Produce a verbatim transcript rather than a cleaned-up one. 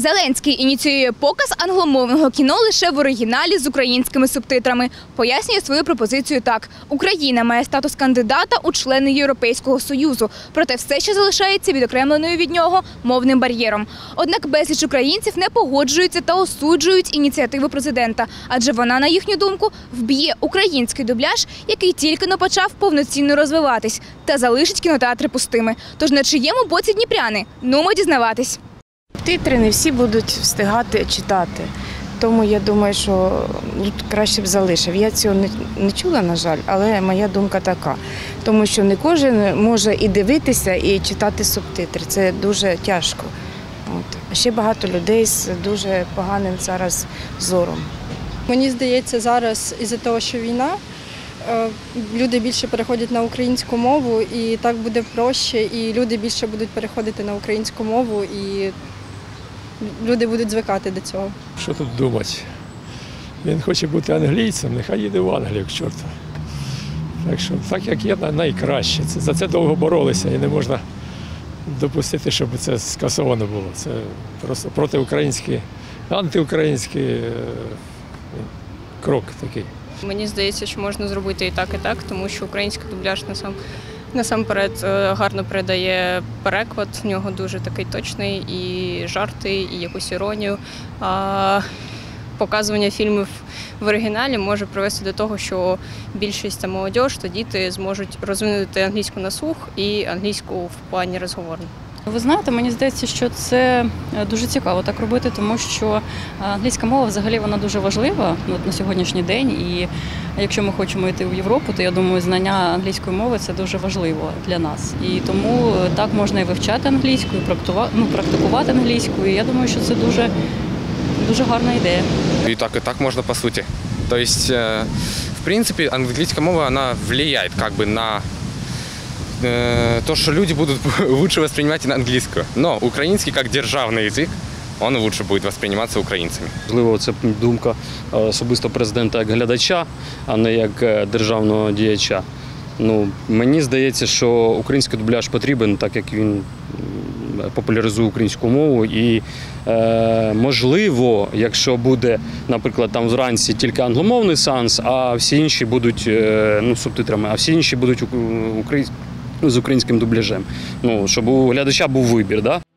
Зеленський ініціює показ англомовного кіно лише в оригіналі з українськими субтитрами. Пояснює свою пропозицію так. Україна має статус кандидата у члени Європейського Союзу, проте все ще залишається відокремленою від нього мовним бар'єром. Однак безліч українців не погоджуються та осуджують ініціативу президента, адже вона, на їхню думку, вб'є український дубляж, який тільки но почав повноцінно розвиватись, та залишить кінотеатри пустими. Тож на чиєму боці дніпряни? Нумо дізнаватись. Титри не всі будуть встигати читати, тому я думаю, що краще б залишив. Я цього не, не чула, на жаль, але моя думка така. Тому що не кожен може і дивитися, і читати субтитри. Це дуже тяжко. От. А ще багато людей з дуже поганим зараз зором. Мені здається, зараз із-за того, що війна, люди більше переходять на українську мову, і так буде проще, і люди більше будуть переходити на українську мову, і люди будуть звикати до цього. Що тут думати? Він хоче бути англійцем, нехай їде в Англію, к чорту. Так що, так як є, найкраще. Це, за це довго боролися і не можна допустити, щоб це скасовано було. Це просто протиукраїнський, антиукраїнський е, крок такий. Мені здається, що можна зробити і так, і так, тому що український дубляж насам, насамперед гарно передає переклад, в нього дуже такий точний, і жарти, і якусь іронію. А показування фільмів в оригіналі може привести до того, що більшість та молодь, то діти зможуть розвинути англійську на слух і англійську в плані розговорну. Ви знаєте, мені здається, що це дуже цікаво так робити, тому що англійська мова взагалі вона дуже важлива на сьогоднішній день. І якщо ми хочемо йти в Європу, то я думаю, знання англійської мови це дуже важливо для нас. І тому так можна і вивчати англійську, і практикувати, ну, практикувати англійську. І я думаю, що це дуже, дуже гарна ідея. І так, і так можна по суті. Тобто, в принципі, англійська мова вона впливає як би на то, что люди будут лучше воспринимать английскую. Но украинский, как державный язык, он лучше будет восприниматься українцями. Можливо, це думка особисто президента як глядача, а не як державного діяча. Ну, мені здається, що український дубляж потрібен, так як він популяризує українську мову. І, е, можливо, якщо буде, наприклад, там вранці тільки англомовний сеанс, а всі інші будуть е, ну, субтитрами, а всі інші будуть українські з українським дубляжем. Ну, щоб у глядача був вибір, да?